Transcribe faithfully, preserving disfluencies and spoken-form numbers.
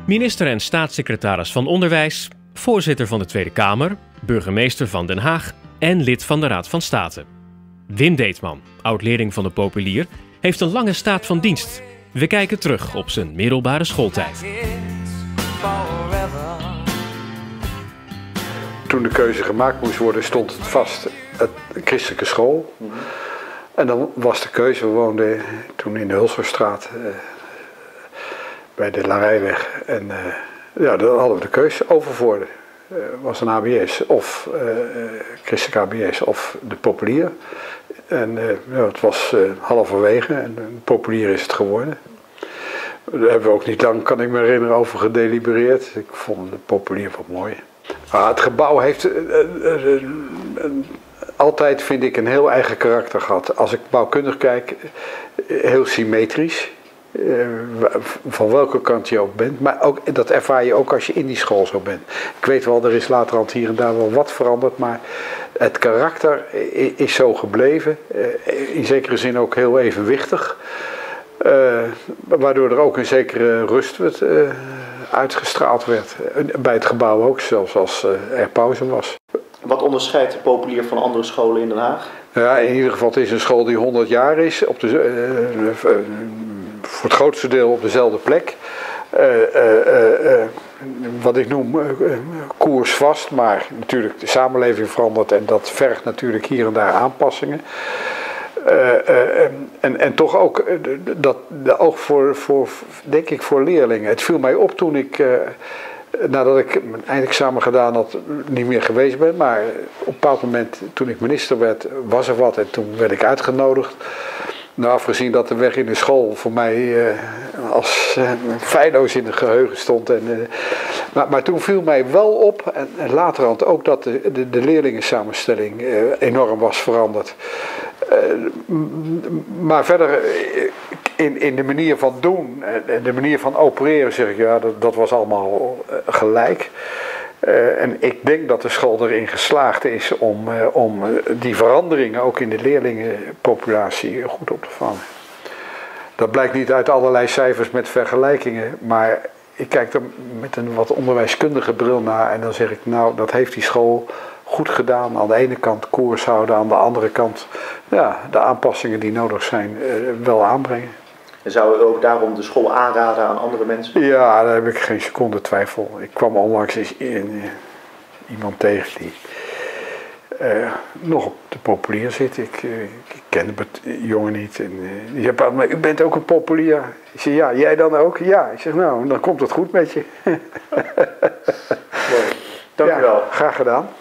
Minister en staatssecretaris van Onderwijs, voorzitter van de Tweede Kamer, burgemeester van Den Haag en lid van de Raad van State. Wim Deetman, oud-leerling van de Populier, heeft een lange staat van dienst. We kijken terug op zijn middelbare schooltijd. Toen de keuze gemaakt moest worden, stond het vast, het christelijke school. Mm-hmm. En dan was de keuze, we woonden toen in de Hulshoorstraat uh, bij de Larijweg. En uh, ja, dan hadden we de keuze, Overvoorde uh, was een H B S of uh, christelijk H B S of de Populier. En uh, ja, het was uh, halverwege en de Populier is het geworden. Daar hebben we ook niet lang, kan ik me herinneren, over gedelibereerd. Ik vond de Populier wel mooi. Ah, het gebouw heeft uh, uh, uh, uh, altijd, vind ik, een heel eigen karakter gehad. Als ik bouwkundig kijk, uh, heel symmetrisch. Uh, van welke kant je ook bent. Maar ook, dat ervaar je ook als je in die school zo bent. Ik weet wel, er is laterhand hier en daar wel wat veranderd. Maar het karakter is, is zo gebleven. Uh, in zekere zin ook heel evenwichtig. Uh, waardoor er ook een zekere rust werd, uh, uitgestraald werd. Bij het gebouw ook, zelfs als uh, er pauze was. Wat onderscheidt de Populier van andere scholen in Den Haag? Ja, in ieder geval, het is een school die honderd jaar is. Op de, uh, uh, voor het grootste deel op dezelfde plek. Uh, uh, uh, uh, wat ik noem uh, uh, koersvast, maar natuurlijk de samenleving verandert en dat vergt natuurlijk hier en daar aanpassingen. Uh, uh, en, en toch ook uh, dat de oog voor, voor, denk ik, voor leerlingen. Het viel mij op toen ik, uh, nadat ik mijn eindexamen gedaan had, niet meer geweest ben. Maar op een bepaald moment, toen ik minister werd, was er wat en toen werd ik uitgenodigd. Nou, afgezien dat de weg in de school voor mij uh, als uh, feilloos in het geheugen stond. En, uh, maar, maar toen viel mij wel op, en, en laterhand ook, dat de, de, de leerlingensamenstelling uh, enorm was veranderd. Uh, maar verder, in, in de manier van doen en de manier van opereren, zeg ik, ja, dat, dat was allemaal uh, gelijk. Uh, en ik denk dat de school erin geslaagd is om, uh, om uh, die veranderingen ook in de leerlingenpopulatie goed op te vangen. Dat blijkt niet uit allerlei cijfers met vergelijkingen, maar ik kijk er met een wat onderwijskundige bril naar en dan zeg ik, nou, dat heeft die school goed gedaan. Aan de ene kant koers houden, aan de andere kant ja, de aanpassingen die nodig zijn uh, wel aanbrengen. En zou u ook daarom de school aanraden aan andere mensen? Ja, daar heb ik geen seconde twijfel. Ik kwam onlangs eens in, iemand tegen die uh, nog op de Populier zit. Ik, uh, ik ken de jongen niet. En, uh, die zei, maar u bent ook een Populier? Ik zei, ja, jij dan ook? Ja. Ik zeg, nou, dan komt het goed met je. Mooi. Dank ja, u wel. Graag gedaan.